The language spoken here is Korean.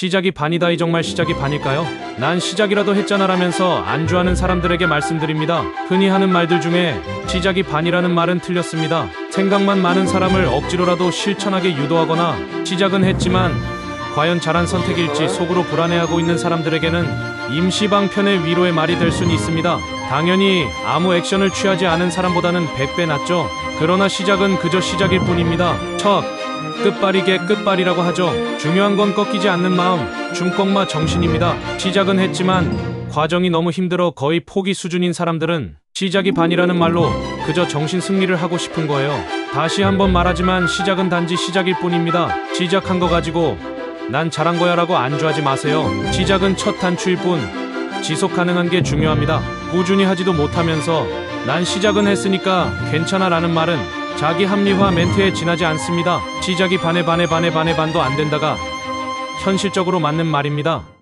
시작이 반이다. 이 정말 시작이 반일까요? 난 시작이라도 했잖아 라면서 안주하는 사람들에게 말씀드립니다. 흔히 하는 말들 중에 시작이 반이라는 말은 틀렸습니다. 생각만 많은 사람을 억지로라도 실천하게 유도하거나 시작은 했지만 과연 잘한 선택일지 속으로 불안해하고 있는 사람들에게는 임시방편의 위로의 말이 될 수는 있습니다. 당연히 아무 액션을 취하지 않은 사람보다는 100배 낫죠. 그러나 시작은 그저 시작일 뿐입니다. 첫 끝발이게 끝발이라고 하죠. 중요한 건 꺾이지 않는 마음, 중꺾마 정신입니다. 시작은 했지만 과정이 너무 힘들어 거의 포기 수준인 사람들은 시작이 반이라는 말로 그저 정신 승리를 하고 싶은 거예요. 다시 한번 말하지만 시작은 단지 시작일 뿐입니다. 시작한 거 가지고 난 잘한 거야 라고 안주하지 마세요. 시작은 첫 단추일 뿐 지속 가능한 게 중요합니다. 꾸준히 하지도 못하면서 난 시작은 했으니까 괜찮아 라는 말은 자기 합리화 멘트에 지나지 않습니다. 시작이 반도 안 된다가 현실적으로 맞는 말입니다.